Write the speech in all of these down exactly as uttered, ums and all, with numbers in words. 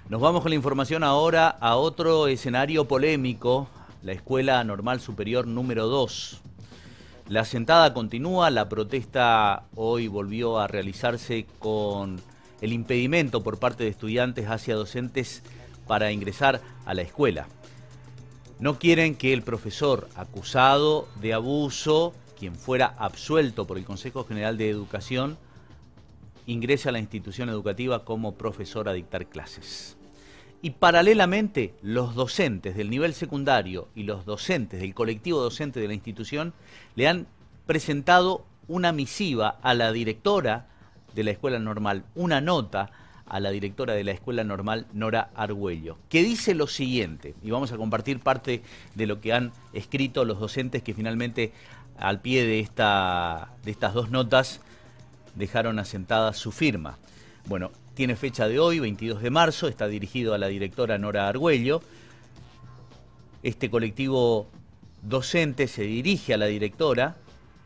Nos vamos con la información ahora a otro escenario polémico, la Escuela Normal Superior número dos. La sentada continúa, la protesta hoy volvió a realizarse con el impedimento por parte de estudiantes hacia docentes para ingresar a la escuela. No quieren que el profesor acusado de abuso, quien fuera absuelto por el Consejo General de Educación, ingrese a la institución educativa como profesor a dictar clases. Y paralelamente, los docentes del nivel secundario y los docentes del colectivo docente de la institución le han presentado una misiva a la directora de la Escuela Normal, una nota a la directora de la Escuela Normal, Nora Argüello, que dice lo siguiente, y vamos a compartir parte de lo que han escrito los docentes que finalmente al pie de, esta, de estas dos notas dejaron asentada su firma. Bueno, tiene fecha de hoy, veintidós de marzo, está dirigido a la directora Nora Argüello. Este colectivo docente se dirige a la directora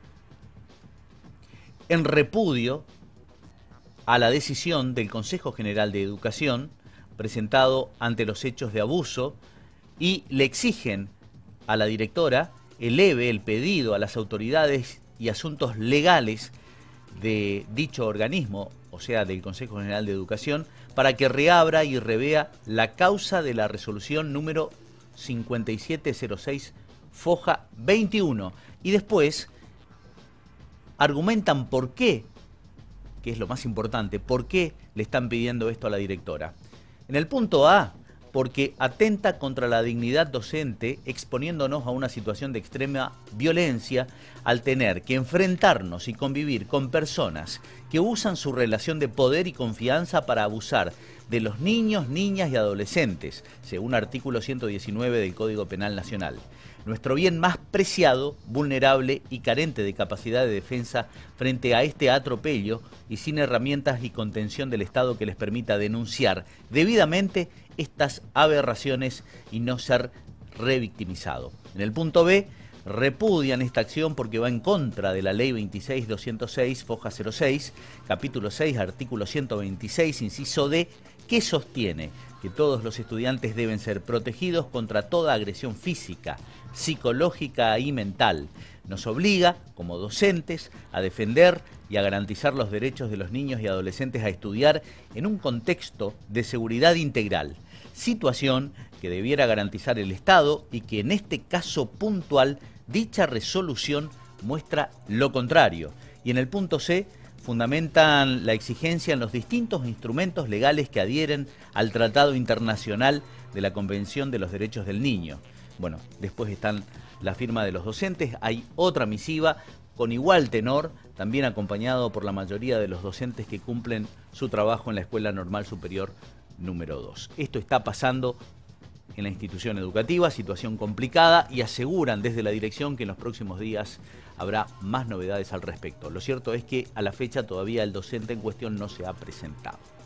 en repudio a la decisión del Consejo General de Educación presentado ante los hechos de abuso y le exigen a la directora eleve el pedido a las autoridades y asuntos legales de dicho organismo, o sea, del Consejo General de Educación, para que reabra y revea la causa de la resolución número cincuenta y siete cero seis Foja veintiuno. Y después argumentan por qué, que es lo más importante, por qué le están pidiendo esto a la directora. En el punto A, porque atenta contra la dignidad docente, exponiéndonos a una situación de extrema violencia al tener que enfrentarnos y convivir con personas que usan su relación de poder y confianza para abusar de los niños, niñas y adolescentes, según artículo ciento diecinueve del Código Penal Nacional. Nuestro bien más preciado, vulnerable y carente de capacidad de defensa frente a este atropello y sin herramientas y contención del Estado que les permita denunciar debidamente estas aberraciones y no ser revictimizado. En el punto B, repudian esta acción porque va en contra de la Ley veintiséis mil doscientos seis, Foja cero seis, capítulo seis, artículo ciento veintiséis, inciso D, que sostiene que todos los estudiantes deben ser protegidos contra toda agresión física, psicológica y mental. Nos obliga, como docentes, a defender y a garantizar los derechos de los niños y adolescentes a estudiar en un contexto de seguridad integral, situación que debiera garantizar el Estado y que en este caso puntual dicha resolución muestra lo contrario. Y en el punto C, fundamentan la exigencia en los distintos instrumentos legales que adhieren al Tratado Internacional de la Convención de los Derechos del Niño. Bueno, después están la firma de los docentes, hay otra misiva con igual tenor, también acompañado por la mayoría de los docentes que cumplen su trabajo en la Escuela Normal Superior número dos. Esto está pasando en la institución educativa, situación complicada, y aseguran desde la dirección que en los próximos días habrá más novedades al respecto. Lo cierto es que a la fecha todavía el docente en cuestión no se ha presentado.